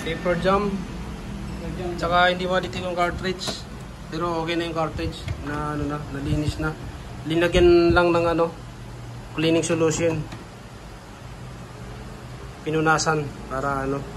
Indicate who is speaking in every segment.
Speaker 1: Paper jam. Tsaka hindi malitin yung cartridge. Pero okay na yung cartridge na ano na, nalinis na. Linagyan lang ng ano, cleaning solution. Pinunasan para ano.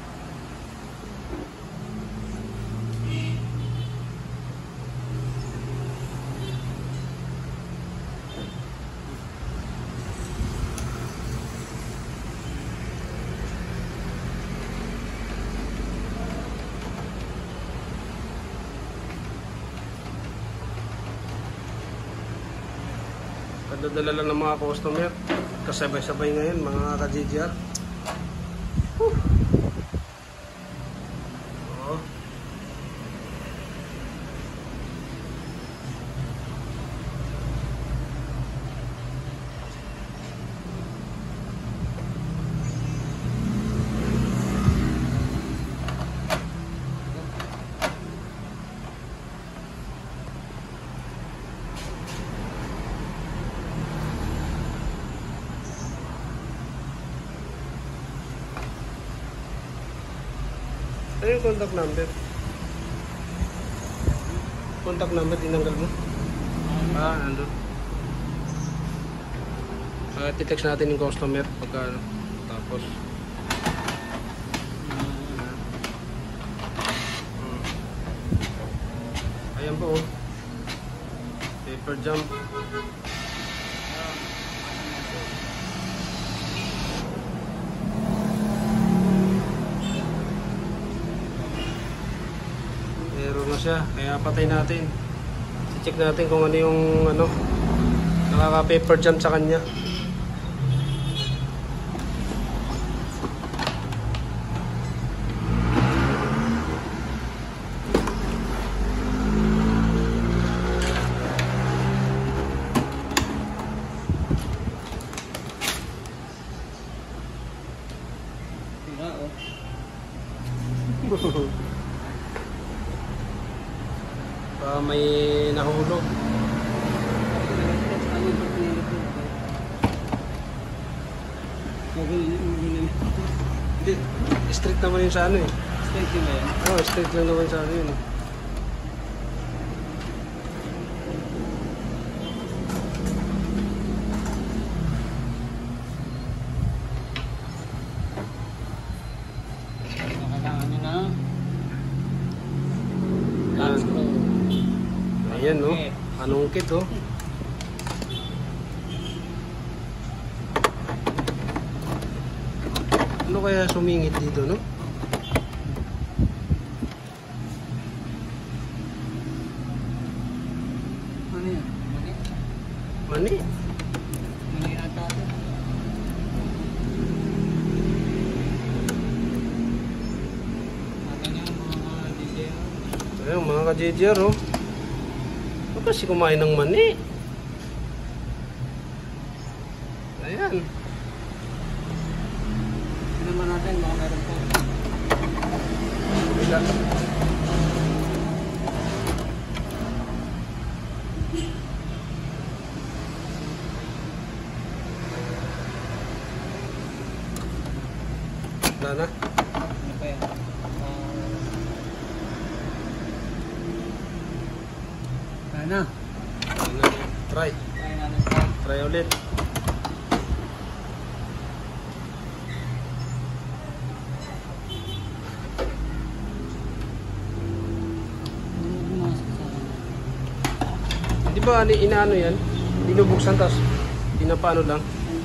Speaker 1: Kadadala lang ng mga customer. Kasabay-sabay ngayon mga ka-GGR. Oo. Ano yung contact number? Contact number, tinanggal mo? Nandun. Titext natin yung customer pagka ano. Tapos ayan po oh. Paper jam. Meron na siya, kaya patay natin. I-check natin kung ano yung ano, nakaka-paper jam sa kanya. May nahulog. Hindi, straight naman yun sa ano eh.
Speaker 2: Straight yun ba yan?
Speaker 1: Oo, straight lang naman sa ano yun.
Speaker 2: Kailangan nyo na latch screw.
Speaker 1: Ayan no, panungkit oh. Ano kaya sumingit dito no?
Speaker 2: Ano yan? Mani?
Speaker 1: Mani?
Speaker 2: Mani ata ito. Akin yung mga DJ.
Speaker 1: Ayan mga ka-JJR oh. Kasi kumain ng mani. Ayan.
Speaker 2: Hindi naman natin, baka meron po.
Speaker 1: Wala. Wala na.
Speaker 2: Ano pa yan? Ano?
Speaker 1: Try.
Speaker 2: Try natin pa.
Speaker 1: Try ulit. Di ba inaano yan? Binubuksan tas pinapaano lang.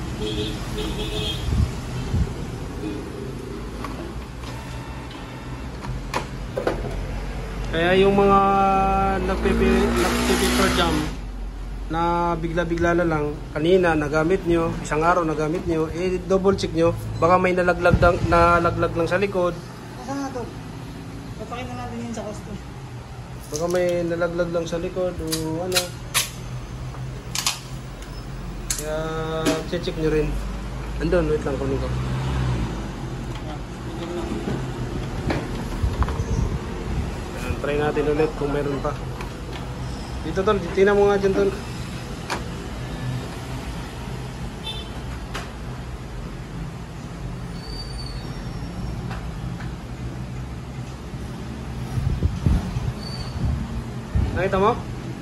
Speaker 1: Kaya yung mga nagpe-paper jam na bigla-bigla na lang, kanina nagamit nyo, isang araw nagamit nyo, double check nyo, baka may nalaglag lang sa likod.
Speaker 2: Nasaan na ito? Papakita natin yun sa customer.
Speaker 1: Baka may nalaglag lang sa likod o ano. Kaya check nyo rin. Andun, wait lang, kunin ko. Try natin ulit kung meron pa. Dito tol, tingnan mo nga dyan tol. Nakita mo?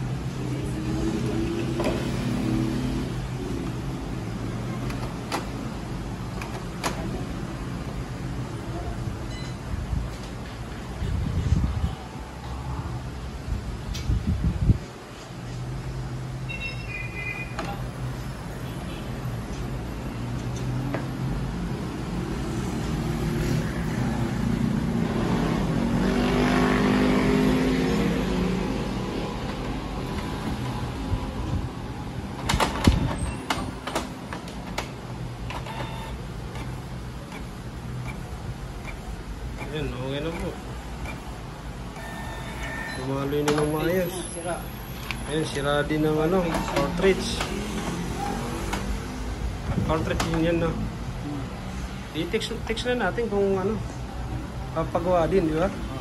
Speaker 1: Ayan, okay na po. Lumaloy na ng maayos.
Speaker 2: Sira.
Speaker 1: Ayan, sira din ng ano, cartridge. Cartridge din yan, no? I-text na natin kung ano, papagawa din, di ba?